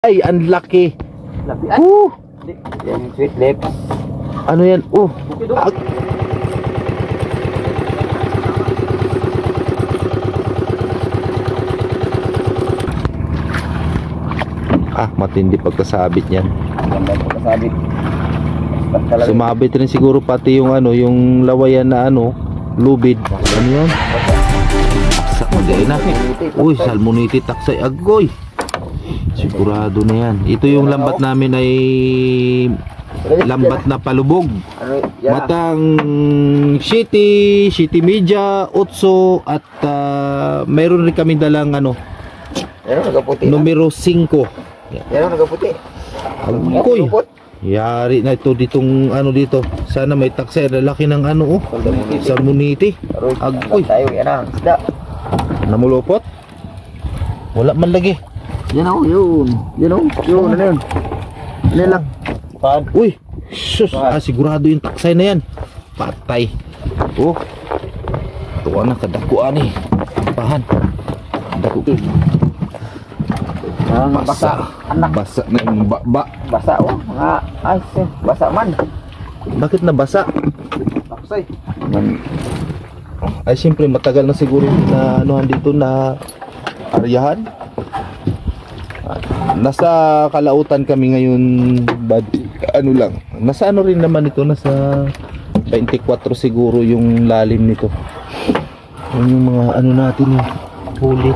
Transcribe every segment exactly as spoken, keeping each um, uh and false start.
Ay, ang laki. Laki ay. Uh, Yung sweet lips. ano yan? Uh. Ag ah, matindi pagkasabit niyan. Ganda po kasabit. Sumabit rin siguro pati yung ano, yung lawayan na ano, lubid. Ano yun? Taksa ko din na. Uy, salmoniti taksay agoy. Sigurado na yan. Ito yung lambat namin ay lambat na palubog. Matang City, City Media, Otso at uh, mayroon rin kami dalang ano, numero singko. Yan nagaputi. Agoy. Yari na ito ditong ano dito. Sana may taksay. Lalaki ng ano oh. Salmoniti. Agoy. Tayo yan ang isda. Namulupot? Wala man lagi. Yan o, yun. Yan o, yun, ano yun. Nilak. Paan? Uy, sus, ah, sigurado yung taksay na yan. Patay. Oh, tuwa na kadakuan eh. Pahan. Daku. Ang Basa. basa. Anak. Basa na yung ba-ba. Basa o, mga ay, eh, basa man. Bakit na basa? Taksay. Ay, siyempre matagal na siguro na anuhan dito na aryahan. Nasa Kalautan kami ngayon, bad, ano lang, nasa ano rin naman ito, nasa twenty-four siguro yung lalim nito. Yun yung mga ano natin yung huli.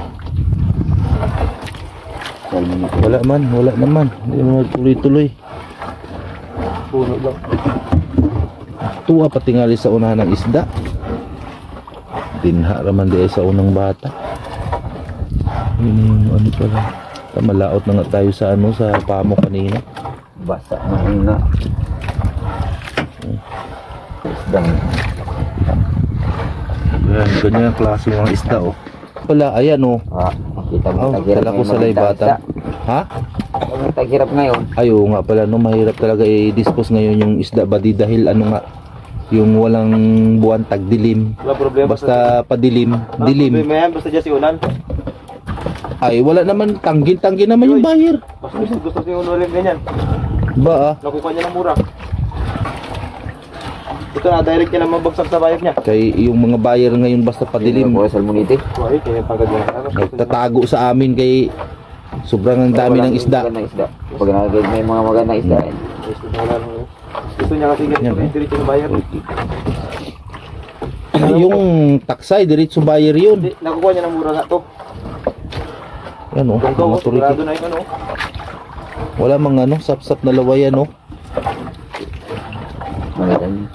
Wala man, wala naman, hindi naman tuloy-tuloy. Puno lang. Tuwa patingali sa unahan ng isda. Dinha raman di sa unang bata. Yun yung ano pala. Malaot na nga tayo sa ano, sa pamo kanina. Basa man na. Isda. Yan, ganyan ang klase ng isda oh. Wala, ayan oh. Ah, makita mo Oh, taghirap kala ko ngayon sa laybatan. Ha? Ang taghirap ngayon. Ay, oo nga pala, no, mahirap talaga i-dispose ngayon yung isda ba di dahil ano nga, yung walang buwan tagdilim. Wala problema. Basta padilim, dilim. Problema yan, basta dyan si Unan. Ay, wala naman, tanggin-tanggin naman yung buyer. Basta gusto, gusto si Unan rin ganyan. Ba ah? Nakukuha niya ng mura. Ito na, direct niya lang mabagsak sa bayad niya. Kay yung mga buyer ngayon basta padilim, Puro salmoniti. Sorry, kaya pagod niya. nagtatago sa amin kay sobrang ang dami ng isda. Magandang isda. Pag nagagawin may mga magandang isda. eh. Gusto niya kasi ganyan, Yan, eh. diretso ng bayad. Yung taksay, diretso buyer yun. Hindi, nakukuha niya ng mura na to. Yan oh, Kung mga ko, sigurado turiki. na yung ano. Wala mga ano, sap-sap na lawayan oh. Magandang.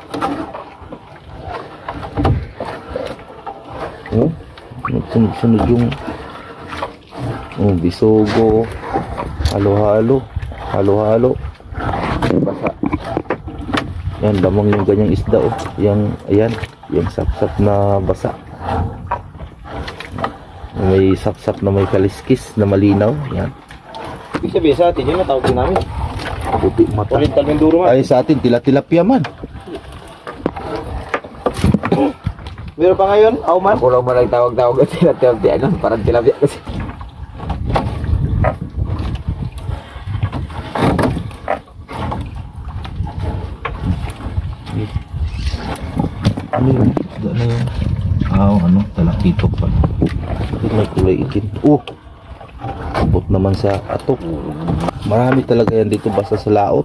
Oh, sunod-sunod yung oh, bisogo, halo-halo, halo-halo. Basa. Yan, lamang yung ganyang isda oh. Yang, ayan, yung sap-sap na basa. May sap-sap na may kaliskis na malinaw. Yan, Ibig sabihin sa atin, yun ang tawag din namin. puti mata. Oriental Mindoro man. Ay sa atin, tila-tilapia man. Meron pa ngayon, Auman. Ako lang malang tawag-tawag at tinatawag di ano. Parang tilapia kasi. Ano yun? Isda na yun. Ah, ano? Talakitok pa. Bakit may kulay itim? Oh! Abot naman sa atok. Marami talaga yan dito basta sa laot.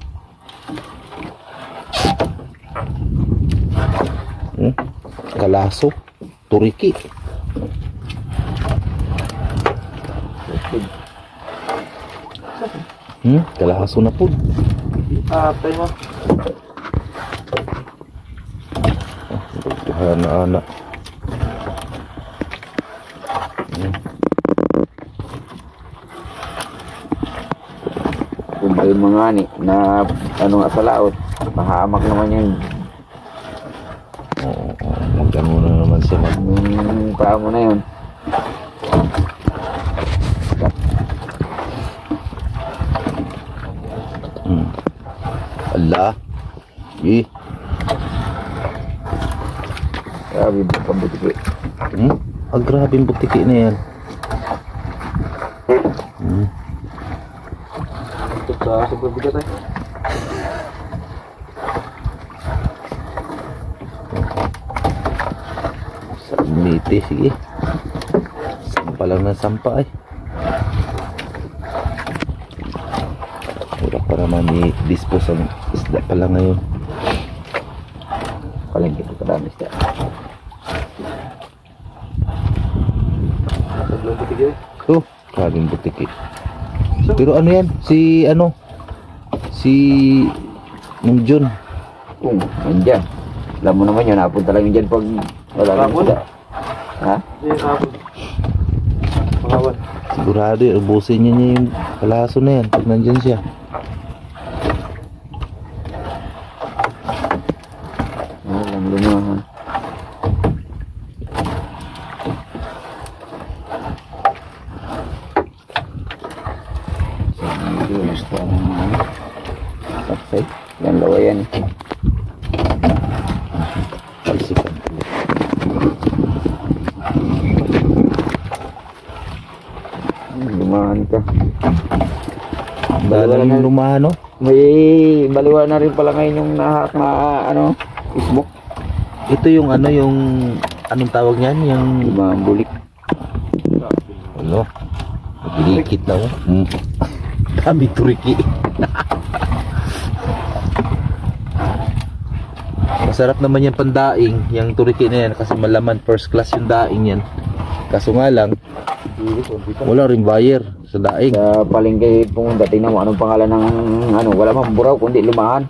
Hmm? Kalaso. Turiki. Hmm? Kalaso na po. Ah, tayo mo. Anak-anak. Hmm. Kung ba yung mga ani na ano nga sa laot. Mahamak naman yung Oo, oh, magano na naman siya mag... yung paa mo na yun. Hmm. Ala. Eh. Grabe, pambutiki. Hmm? Ah, grabe yung butiki na yan. Hmm. Sa super bigat eh. Salmiti, sige. Sampa lang ng sampa ay. Wala pa naman i-dispose ang isda pala ngayon. Paling kita kadami isda. Tatlong putik yun. Oh, kaling butik eh. Pero ano yan? Si ano? Si Mang John. Kung, nandyan. Alam mo naman yun, napunta lang yun dyan pag wala lang Hapon? isda. Ha? Hindi, hapon. Pangawan. Sigurado yun, ubusin niya niya yung kalaso na yan pag nandyan siya. Walang lumahan. Hindi gusto ang ano. Taksay. Yan lawayan. Talsikan. Lumahan ka. Dalang yung lumahan, no? May baliwa na rin pala ngayon yung nahak na ano, isbok. Ito yung ano, yung anong tawag niyan? Yung Lumahang bulik. ano? Dilikit na, oh. Hmm. Kami turiki. Masarap naman yung pandaing, yung turiki na yan kasi malaman first class yung daing yan. Kaso nga lang, wala rin buyer sa daing. Sa palengke pumunta, tingnan mo anong pangalan ng ano, wala mang buraw kundi lumahan.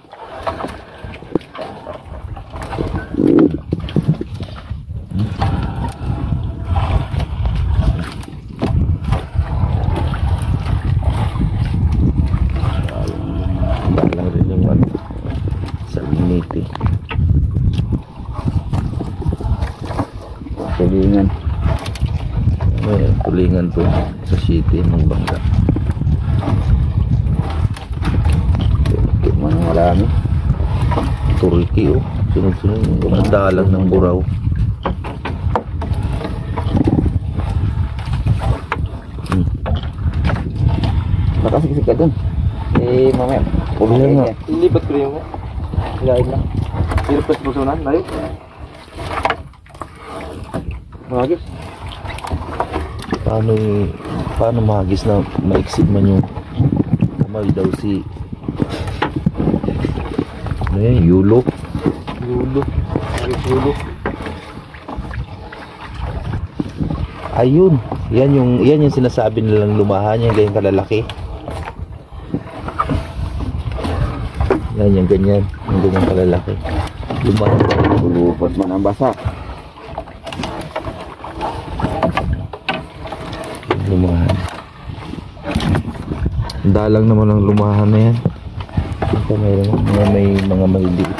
Balang rin yung ano, salminiti. Sabihingan. May tulingan to sa city ng Bangka. Ito man ang marami. Turiki, oh. Sunod-sunod yung dalang ng buraw. Hmm. Nakasiksik ka dun. Eh, mamaya. Kaya nga. yan. Ilipat ko rin mo. Ilain lang. Hirap sa pusunan. Layo. Mahagis. Paano y- paano mahagis na maiksig man yung kamay daw si ano yan, yulo. Lulo. Mahagis lulo. Ayun, yan yung yan yung sinasabi nilang lumahan, yung ganyan kalalaki. Yan yung ganyan, yung ganyan kalalaki. Lumahan daw. Lulupot man ang basa. Lumahan. Dalang naman ang lumahan na yan. Ito mayroon mga may mga maliliit.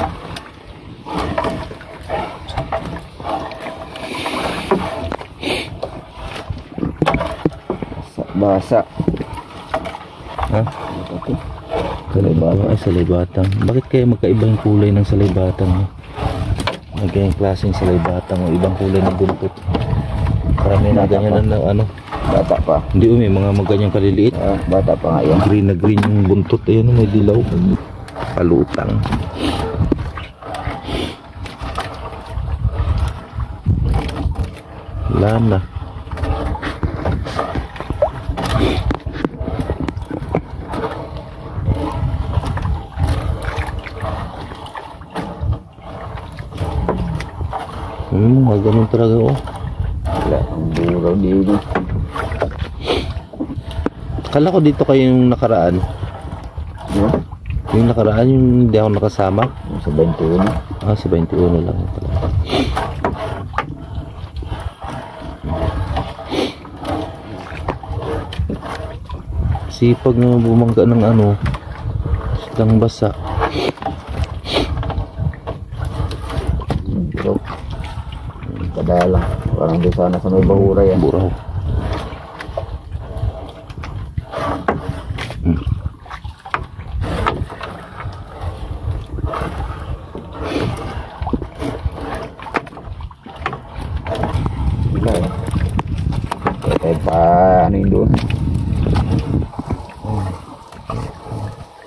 Basa. Ha? Salibata. Ay, salibatang. Bakit kaya magkaiba yung kulay ng salibatang? Magkayang klaseng salibatang o ibang kulay ng buntot. Karami na ganyan na ano. Bata pa. Hindi umi, mga maganyang kaliliit. Ah, bata pa nga yan. Green na green yung buntot. Ayun, may dilaw. Palutang. Wala na. Hmm, mga ganun talaga, oh. Wala, ang buraw dito. Kala ko dito kayo yung nakaraan. Yun, Yung nakaraan, yung hindi ako nakasama. yung sa twenty-one. Ah, sa twenty-one lang pala. Sipag na bumangga ng ano, silang basa. Buraw. Kadalang. Parang doon sana sa may bahura yan. Buraw. Hmm. Wala eh. Kaya pa, ano yun doon?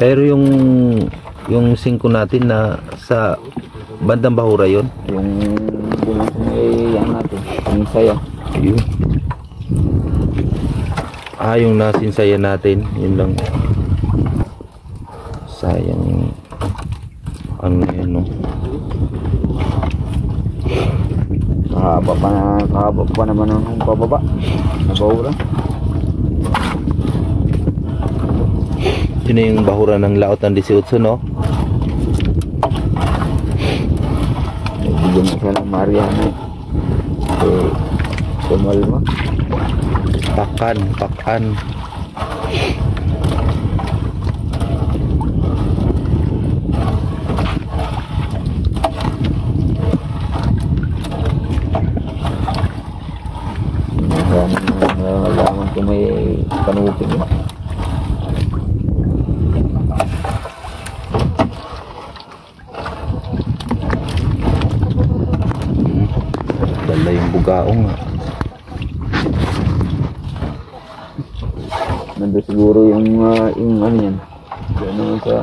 Pero yung yung singko natin na sa bandang bahura yon. Yung bumasong may yan natin. Yung saya. Yun. Ah, yung nasinsaya natin, yun lang. Sayang. Ano yun, no? Kahaba pa na, kahaba pa naman ng pababa. Nabahura. Yun na yung bahura ng laot ng eighteen, no? Bigyan mo siya ng Mariana. Eh, tumalma. Pakan, pakan. Nalaman ko may kanuping. Dala yung bugaong. Nandun siguro yung, uh, yung ano yan. Diyan naman sa...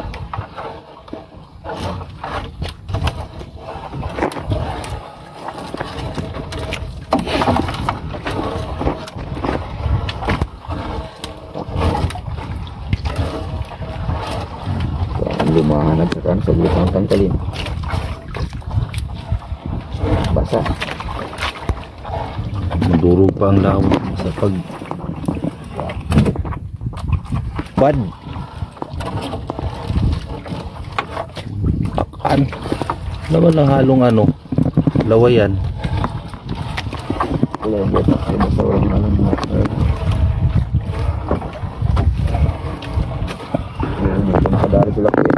Lumahanap sa kan sa gitang tangkalin. Basa. Madurog pa ang laot sa pag bad. Pakan. Naman lang halong ano, lawayan. Wala yung bata. Ay basta walang alam mo. Ayun, ito nakadari sila ko yan.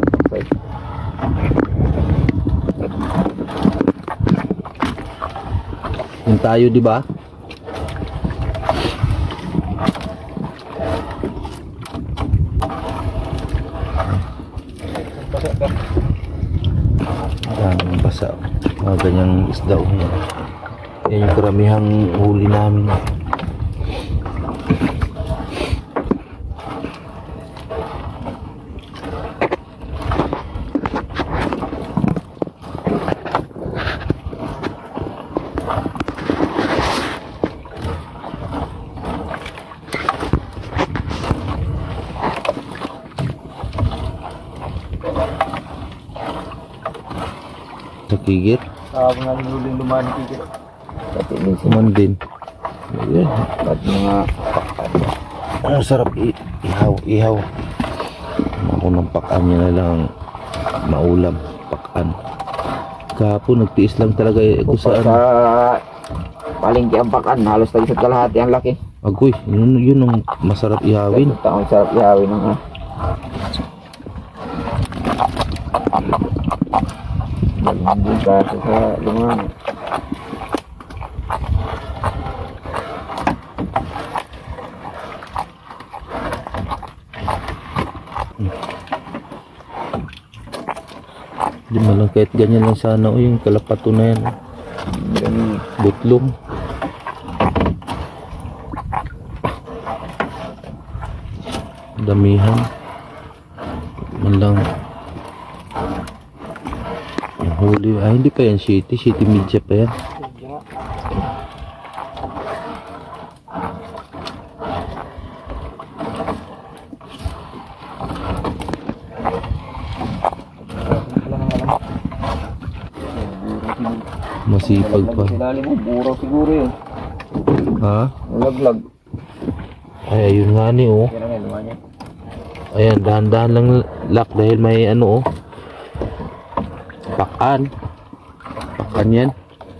Yung tayo, di ba? Daming basa. Mga ganyang isda. Oh. Yan yung karamihang huli namin. Sa kigit. Ako nga niluling lumaan ng kikit. Pati din si Kuman din. Ayan. at mga pakan. Ang sarap i ihaw, ihaw. Ako ng pakan niya na lang maulam, pakan. Kahapon nagtiis lang talaga eh, ako sa Sa ano. palengke ang pakan, halos tayo sa kalahati ang laki. Agoy, yun, yun ang masarap ihawin. Ito ang sarap ihawin ng ah. Hindi ka sa lumahan. Di man lang kahit ganyan lang sana o yung kalapato na yan. Ganun. Butlong. Damihan. Man lang. Yung huli. Ah, hindi pa yan shitty. Shitty media pa yan. Masipag pa. Ilalim mo, buraw siguro yun. Ha? Nalaglag. Ay, ayun nga ni oh. Yan ang lumahan niya. Ayan, dahan-dahan lang lock dahil may ano oh. Pakan. Pakan yan.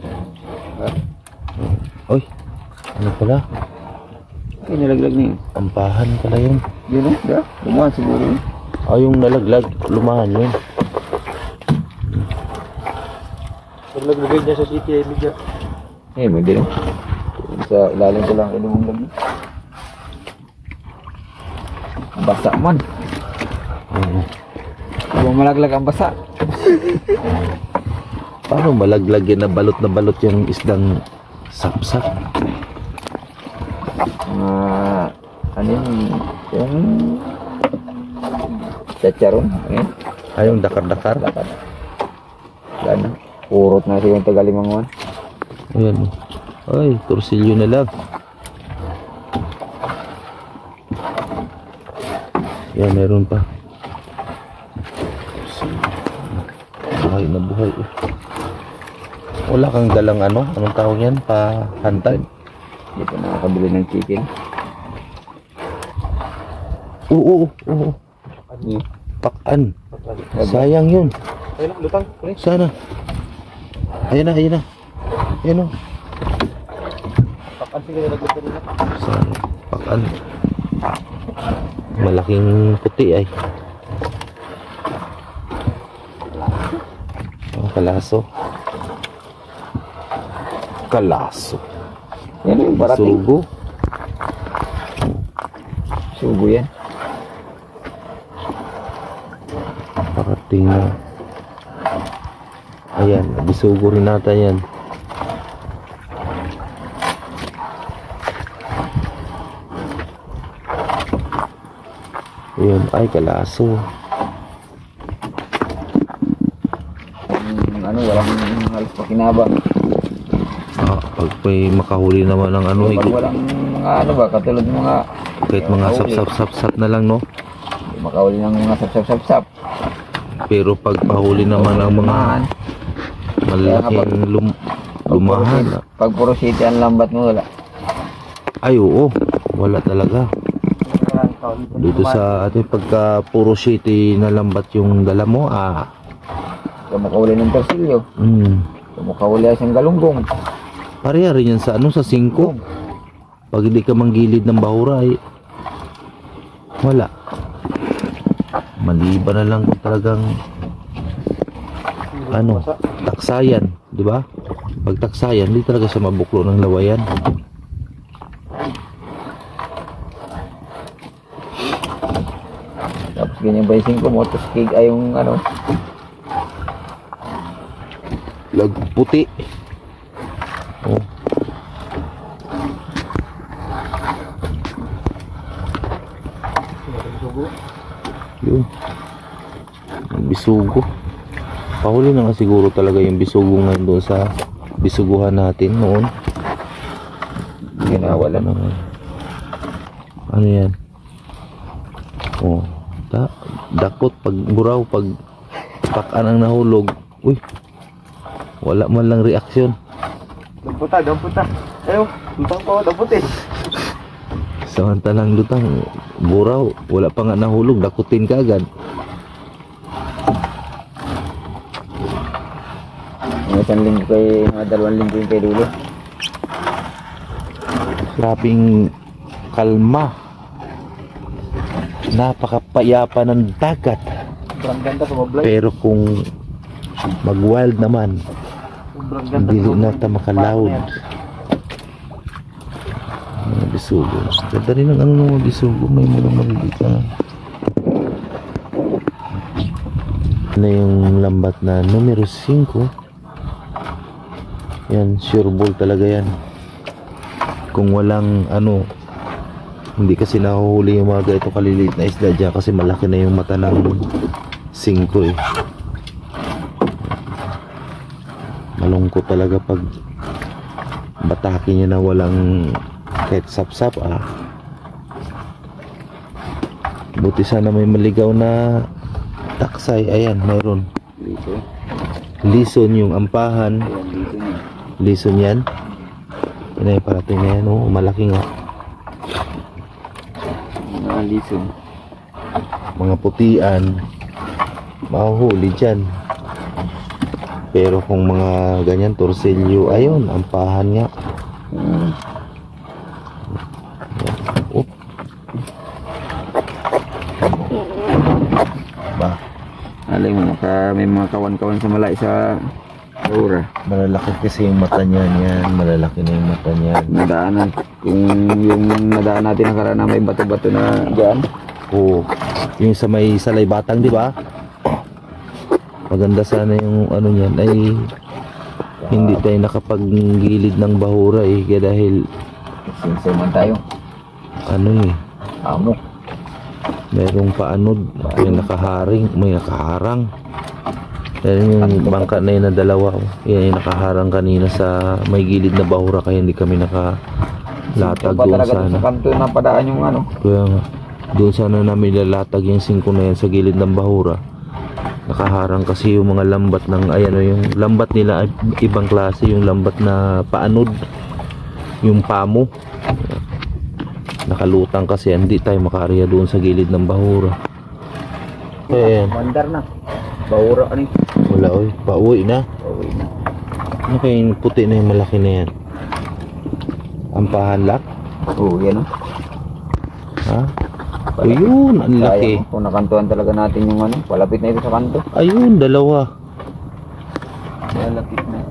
Oy, ano pala? Okay, nalaglag na yun. Pampahan pala yun. Yun o, da? Lumahan siguro yun. Ah, yung nalaglag, lumahan yun. Naglagay niya sa city ay bigyan. Eh, may din. Sa ilalim ko lang ilumong lagi. Basa man. Oo. Huwag malaglag ang basa. Paano malaglag yan na balot na balot yung isdang sapsap? Mga, ano yun, yung Chacharon. Ayan. Ay, yung dakar-dakar. Lakad. Wala na. Urot na siya yung tagalimanguan. Ayan. Ay, torsilyo na lang. Yan, meron pa. Buhay na buhay. Wala kang dalang ano? Anong tawag yan? Pahantad? Hindi pa nakakabili ng chicken. Oo, oo, oo. Pakan. Sayang yun. Ayun, lutang. Kunin. Sana. Ayan na, ayan na. Ayan o. Pakan sige nagluto nila. Sana. Pakan. Malaking puti ay. Oh, kalaso. Kalaso. Yan yung parating. Sugo. Sugo yan. Parating na. Ayan, bisugo rin nata yan. Ayan, ay kalaso. Yung ano, walang halos pakinabang. Ah, pag may makahuli naman ng ano, Pag higit, walang mga ano ba, katulad ng mga kahit mga sap-sap-sap-sap na lang, no? hindi makahuli ng mga sap-sap-sap-sap. Pero pag pahuli naman ng mga malaking lum lumahan. Pag puro city ang lambat mo, wala. Ay, oo. Wala talaga. Dito sa ating pagka puro city na lambat yung dala mo, ah. Kung makahuli ng torsilyo, Mm. kung makahuli siyang galunggong. Pareha rin yan sa ano, sa singko. Pag hindi ka manggilid ng bahura, ay wala. Maliban na lang kung talagang ano, taksayan, di ba? Pag taksayan, hindi talaga siya mabuklo ng lawayan. Tapos ganyan ba yung singko mo, tapos kig ay yung ano, Lag puti. Oh. Yun. Yung bisugo. Pahuli na nga siguro talaga yung bisugo ngayon doon sa bisuguhan natin noon. ginawala na. Ano yan? Oh, da dakot pag buraw, pag pakan ang nahulog. Uy, wala man lang reaksyon. Damputa, damputa. Ayaw, lutang pa, damputi. Samantalang lutang, buraw, wala pa nga nahulog, dakutin ka agad. Mga isang linggo kay, mga dalawang linggo yung kay dulo. Grabing kalma. Napakapayapa ng dagat. Sobrang ganda sa mablay. Pero kung mag-wild naman, Sobrang ganda. hindi na ta makaloud. Mga bisugo. Ganda rin ang ano ng mga bisugo. May mga maliliit na. Ano yung lambat na numero five. Yan, sure ball talaga yan. Kung walang ano, hindi kasi nahuhuli yung mga ganito kaliliit na isda dyan kasi malaki na yung mata ng singko eh. Malungkot talaga pag batake niya na walang kahit sap-sap ah. Buti sana may maligaw na taksay. Ayan, mayroon. Dito. Lison yung ampahan. Ayan, dito niya. Lison yan. Yan ay parating na yan. Oh, malaki nga. Mga lison. Mga putian, mahuhuli dyan. Pero kung mga ganyan, torsilyo, ayun, ampahan nga. Hmm. Oh. Ba, Alay mo, maka, may mga kawan-kawan sa malay sa Aura. malalaki kasi yung mata niyan yan. Malalaki na yung mata niyan. Nadaanan. Kung yung nadaan natin nakaraan na may bato-bato na dyan. Oh, yung sa may salay batang, di ba? Maganda sana yung ano niyan ay hindi tayo nakapaggilid ng bahura eh kaya dahil Sinsay man tayo. ano eh Amok. Merong paanod, may nakaharing, may nakaharang. Yan yung bangka na yun na dalawa. Yan yung nakaharang kanina sa may gilid na bahura, kaya hindi kami nakalatag Ba doon talaga sana. sa kanto na padaan yung ano? Kaya nga, doon sana namin lalatag yung singko na yan sa gilid ng bahura. Nakaharang kasi yung mga lambat ng, ayan o, yung lambat nila ay ibang klase, yung lambat na paanod, yung pamo. Nakalutang kasi, hindi tayo makaarya doon sa gilid ng bahura. Ayan. Mandar na. Bahura ano? Wala oy, pauwi na. Pauwi na. Ano kaya yung puti na yung malaki na yan? Ampahan lak? Oo, yan o. Ha? Ayun, ang laki. Sayang, kung nakantuan talaga natin yung ano, palapit na ito sa kanto. Ayun, dalawa. Malapit na.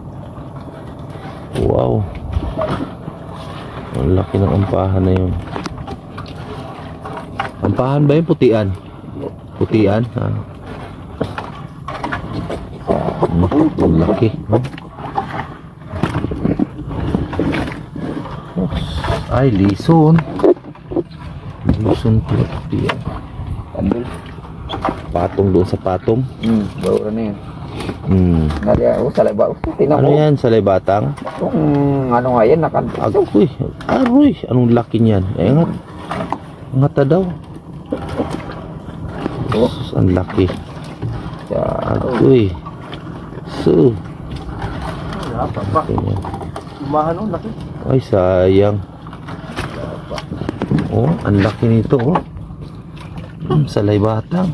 Wow. Ang laki ng ampahan na yun. Ampahan ba yung putian? Putian? Ha? Ang laki. Ay, lison. Lison putian. Kandil. Patong doon sa patong. Hmm, bahura na yun. Hmm. Nari, oh, salay ba? Tingnan Ano mo. yan? Salay batang? Kung ano nga yan, nakanto. Agoy. Aroy. Anong laki niyan? Eh, nga. Ngata daw. Oh, Sus, ang laki. siya. Agoy. So. Wala pa pa. Ganyan. Umahan o, laki. Ay, sayang. Oh, ang laki nito, oh. Hmm, salay batang.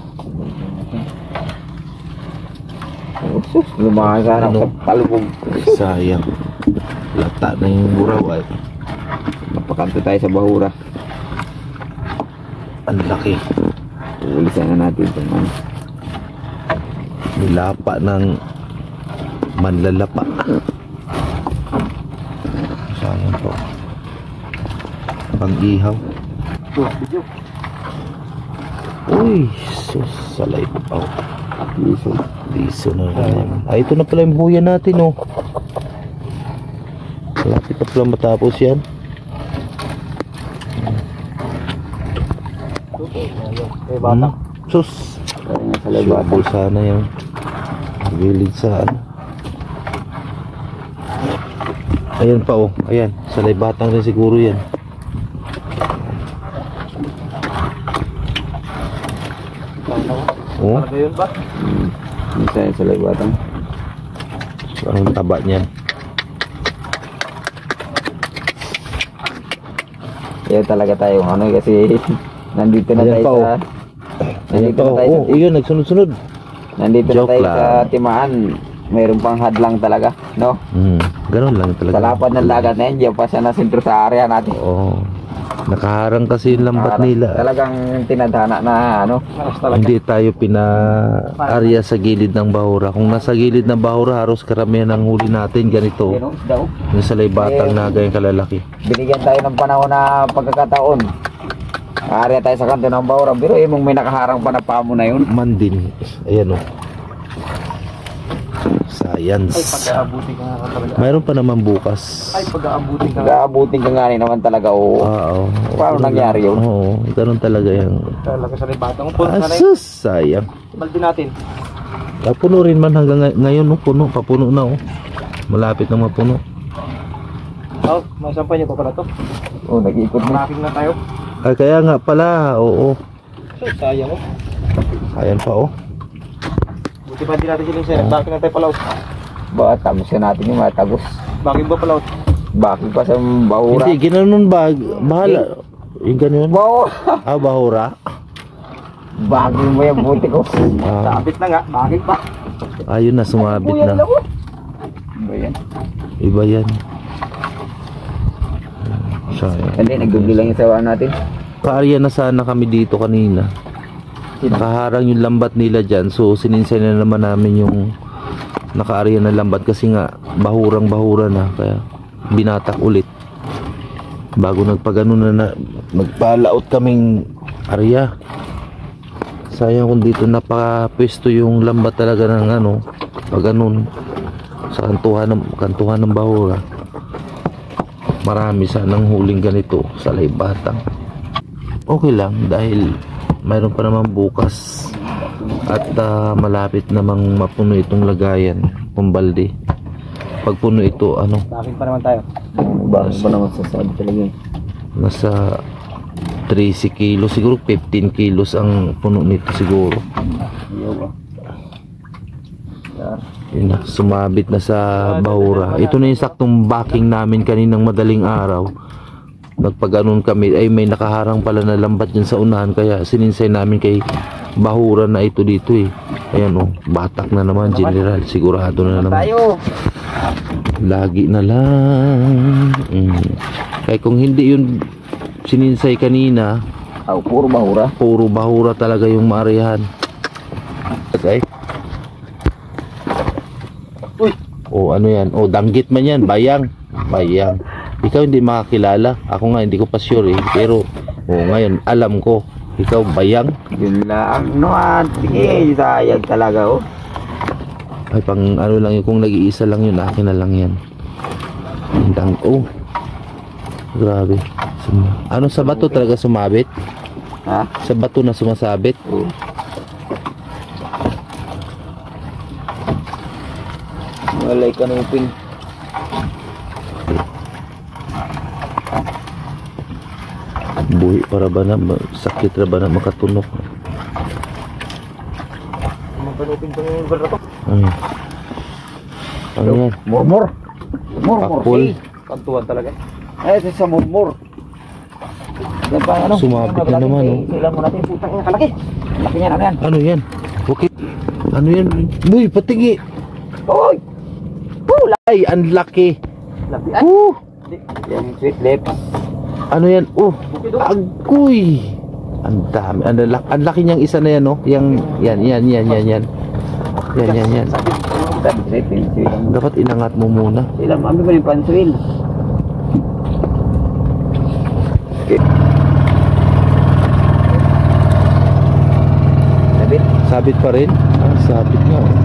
Oh, sus, lumahan ka na Ano? sa palubog. Sayang. Lata na yung buraw, ay. Mapakanto tayo sa bahura. Ang laki. Ulisan na natin ito. Man. Nilapa ng manlalapa. Sayang po. Pang-ihaw. Oh, video. Uy, sus, salay pa. Oh. Liso. Liso na naman. Ay, ito na pala yung buya natin, oh. Lapit na pala matapos yan. Eh, bata. Hmm. Sus. Kaya nga sa labas. Subol sana yung gilid sa ano. Ayan pa, oh. Ayan. Salay batang rin siguro yan. Oh, Talaga yun ba? Hmm. Minsan sa labatan. anong taba niyan? Kaya talaga tayo ano kasi nandito na Ayan tayo pa, sa Ayan nandito pa, na tayo oh. sa, Iyon, nagsunod-sunod. nandito na Joke tayo lang. sa Timaan. Mayroon pang hadlang talaga, no? Hmm, ganun lang talaga. Sa lapad ng dagat na yan, diyan pa siya na sentro sa area natin. Oo. Nakaharang kasi yung lambat Parang nila. Talagang tinadhana na ano. Maras talaga. Hindi tayo pina-arya sa gilid ng bahura. Kung nasa gilid ng bahura, halos karamihan ng huli natin ganito. Ganun, daw. Yung salay batang na gayang kalalaki. Binigyan tayo ng panahon na pagkakataon. Area tayo sa kanto ng Baura. Pero eh, mong may nakaharang pa na pamo na yun. Man din. Ayan o. Ay, Science. pag-aabutin ka nga talaga. Mayroon pa naman bukas. Ay, pag-aabutin ka nga. Nag-aabutin ka nga rin naman talaga. Oo. Ah, Oo. Paano nangyari yun? Oo. Ganun talaga yan. Talaga sa libatang. Punta na rin. Asus, sayang. Baldi natin. Ah, puno rin man hanggang ngay- ngayon. No? Puno. Papuno na. Oh. Malapit na mapuno. Oh, masampay niyo pa pala to. Oo, nag-iikot na. Tracking na tayo. Ay, kaya nga pala. Oo. So, sayang oh. Ayan pa oh. Buti pa hindi natin sila sir. Tracking na tayo palaw. Ba, tamis ka natin yung matagos. Bakit ba palaw? Bakit pa sa Baura? Hindi, ginanon ba? Bahala. Yung ganun. Wow! Ah, bahura. Bagay mo yung buti ko. Ah, Sabit na nga. Bakit pa? ayun na, sumabit Kuya, na. alam mo? Ba yan? Iba yan. Sayang. Hindi, nag-google lang yung sawa natin. Kaarya na sana kami dito kanina. Nakaharang yung lambat nila dyan. So sininsay na naman namin yung nakaarya na lambat kasi nga bahurang bahura na. Kaya binatak ulit. Bago nagpagano na, na nagpalaot kaming arya. Sayang kung dito napapwesto yung lambat talaga ng ano. Pag ganun. Sa kantuhan ng, kantuhan ng bahura. Marami sanang huling ganito sa Laybatang. Okay lang dahil mayroon pa naman bukas. At ah, malapit namang mapuno itong lagayan, kumbalde. Pag puno ito, ano, Takin pa naman tayo. Ba, ba naman sasabi talaga eh. nasa thirty kilos, siguro fifteen kilos ang puno nito siguro. Ayaw ba? Yan. Yun na, sumabit na sa bahura. Ito na yung saktong backing namin kaninang madaling araw. Nagpaganon kami, ay may nakaharang pala na lambat dyan sa unahan, kaya sininsay namin kay bahura na ito dito eh. Ayan oh, batak na naman general, sigurado na naman. Tayo! Lagi na lang. Mm. Kaya kung hindi yun sininsay kanina, Aw, puro bahura. puro bahura talaga yung maarihan. Okay. Uy! O ano yan? O danggit man yan, bayang. Bayang. Ikaw hindi makakilala. Ako nga hindi ko pa sure eh. Pero o ngayon alam ko. Ikaw bayang. Yun lang. No, at sige, sayang talaga oh. Ay pang ano lang yun. Kung nag-iisa lang yun, akin na lang yan. Dang oh. Grabe. Sum- Ano sa bato talaga sumabit? Ha? Sa bato na sumasabit? Oo. Walay kanupin. Buhi para ba na sakit ra ba na makatunok? Magpanupin pa yung lugar na to. Ay. Ano yan? Murmur. Murmur. Pakul. eh. Kantuan talaga. Ay, ito sa murmur. Yan pa, ano? Sumabit na naman, oh. Kailan mo natin putang ina kalaki. Laki niyan, ano yan? Ano yan? Okay. Ano yan? Uy, patingi. Uy! Ay, ang laki. Labi. Ay! Uh, Yan, sweet lips. ano yan? Oh, agoy. Ang dami. Ang, laki, ang laki niyang isa na yan, oh. Yang, yan, yan, yan, yan, yan. Yan, yan, yan. Sweet, sweet, sweet. Dapat inangat mo muna. Ilang mami ba yung panswil? Okay. Sabit? Sabit pa rin? Ah, sabit nga, oh.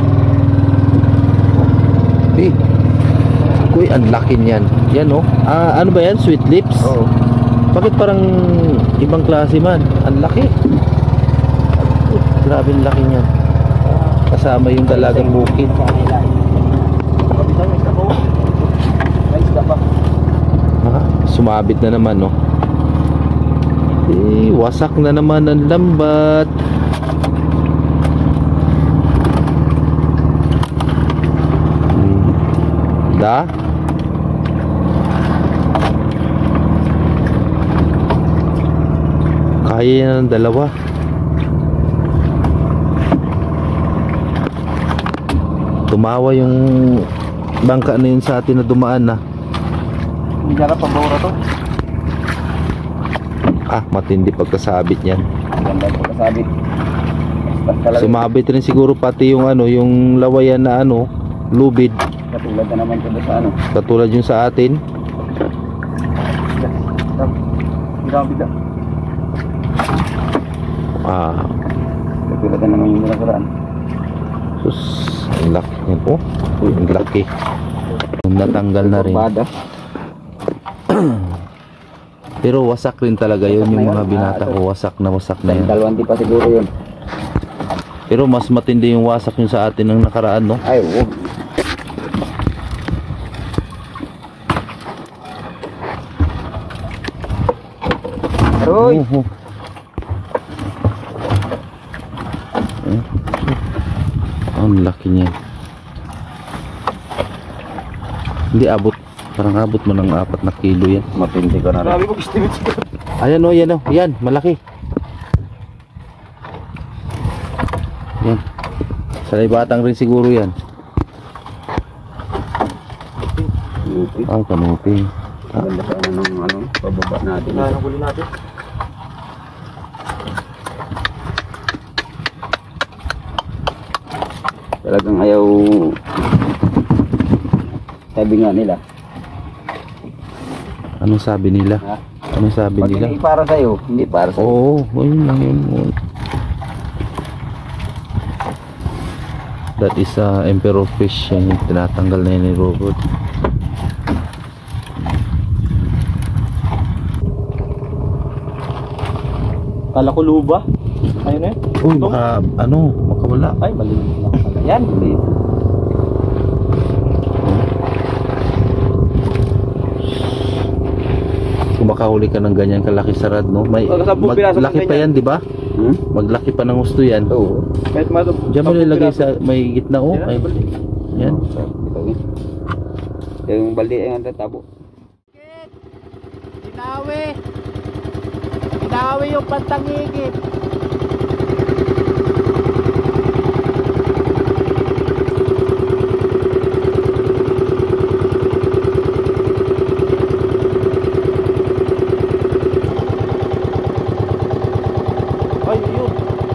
Eh, uy, ang laki niyan. Yan, oh. Ah, ano ba yan? Sweet lips? Oo. Bakit parang ibang klase man? Ang laki. Grabe ang laki niyan. Kasama yung dalagang bukid. Kapitan, may isda po. May isda pa. Ah, sumabit na naman, no? Eh, wasak na naman ang lambat. Hmm. Da? Kaya yan ng dalawa. Tumawa yung bangka na yun sa atin na dumaan na. Hindi ka pambawra to. Ah, matindi pagkasabit niyan. Ganda yung pagkasabit. Basta talaga. Sumabit rin siguro pati yung ano, yung lawayan na ano, lubid, Katulad na naman ito sa ano. katulad yung sa atin. Hindi ka bigla. Ah, Katulad na naman yung nakaraan. sus, ang laki niyan. Oh, uy, ang laki. Natanggal na rin. Bada. Pero wasak rin talaga yun, yung mga binata ko. Wasak na wasak na yan. Dalawang di pa siguro yun. Pero mas matindi yung wasak yung sa atin ng nakaraan, no? Ay, oo. Aroy! Oh, oh. Eh, ang laki niya. Hindi abot. Parang abot mo ng apat na kilo yan. Matindi ka na rin. Sabi ko, estimate siya. Ayan o, yan o. Yan, malaki. Yan. Sanay batang rin siguro yan. Ah, kanupi. Ah, Ganda pa ano ng ano, pababa natin. Ano ang huli natin? Talagang ayaw. Sabi nga nila. anong sabi nila? Ha? Anong sabi Pag nila? hindi para sa'yo, hindi para sa'yo. Oo, oh, yun lang yun. That is uh, emperor fish. Yan yung tinatanggal na yun ni Robert. Kala ko luba. Ayun eh. Uy, baka ano, makawala. Ay, maliit lang pala. Yan, maliit. Kung makahuli ka ng ganyan kalaki sa rad, no? May Pagka sampung piraso maglaki ng pa ganyan. yan, di ba? Hmm? Maglaki pa ng gusto yan. Oo. Kahit mga Diyan mo nilagay sa may gitna, oh. Ay, yan. Yung baldi ay ang tabo. Inawi. Inawi yung pantangigit. Ay, yun.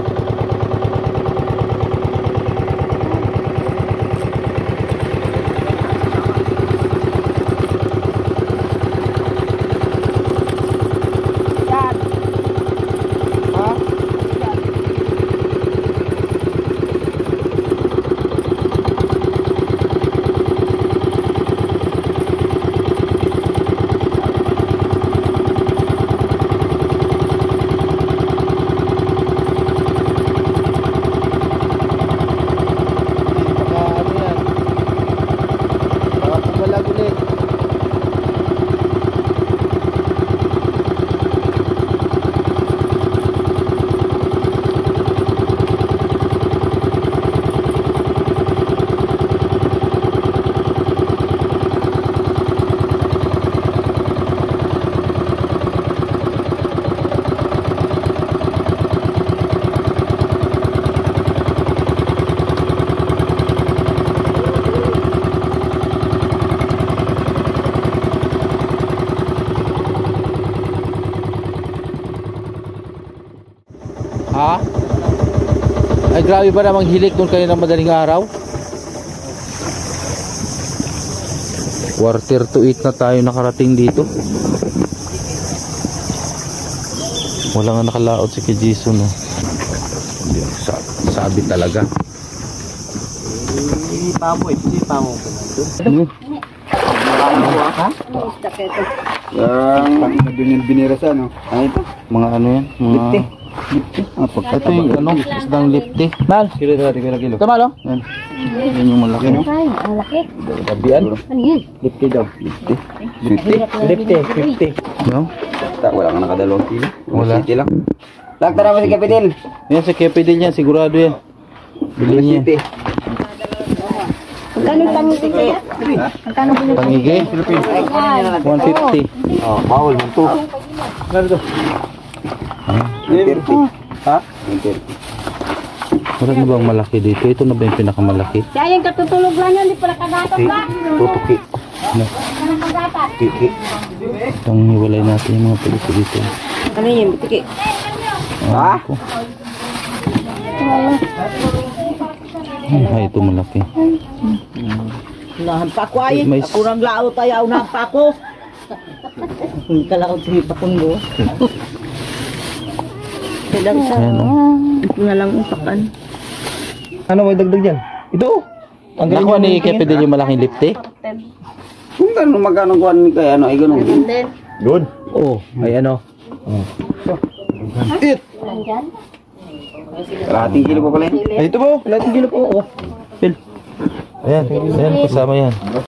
Ha? Ay, grabe ba namang hilik doon kanina madaling araw? Quarter to eight na tayo nakarating dito. Wala nga nakalaot si Kuya Jason, no? Hindi, sa- sabi talaga. Sipa mo eh. Sipa mo. Ha? Yung binirasan, no? Ano ito? Mga ano yan? Mga... Lipti. Lipti. Ah, Ito yung ano, isdang lipti. Mal, Kilo na, kilo kilo. tama lo? Yan. Yan yung malaki. Yan, oh. Ay, ang laki. Tabian. Ano yun? Lipti daw. Lipti. Lipti. Lipte, fifty. No? Ta, wala ka nakadalawang kilo. Wala. City lang. Lakta naman si Kapitil. Yan sa kepe din yan, sigurado yan. Bilhin niya. City. Magkano yung pangiti kaya? Magkano po yung Pangigi, one fifty. Oh, bawal man to. Ano to? one thirty. Ha? one thirty. Wala na bang malaki dito? Ito na ba yung pinakamalaki? Kaya yung katutulog lang yan, di pala kagatas ba? Tutuki. No. Ano kagatas? Tiki. Itong hiwalay natin yung mga pulisi dito. Ano yun, bitiki? Ha? Ako. Ay, ito malaki. Nahan pa ako ay, May- ako nang lao tayo, nahan pa ako. Hindi ka lang sige pa kung mo. Kailang sa, Ayan, oh. ito na lang upakan. Ano may dagdag dyan? Ito. Ang galing Nakuha niya ni Kepe din yung malaking lipte? Kung gano'n magkano kuhan ni kaya ano, ay gano'n. Good. Oo. Ay ano? It. Kalahating kilo pa pala yun. Ay, ito po. Lahat ng kilo po. Oh. Phil. Ayan, ayan, kasama yan.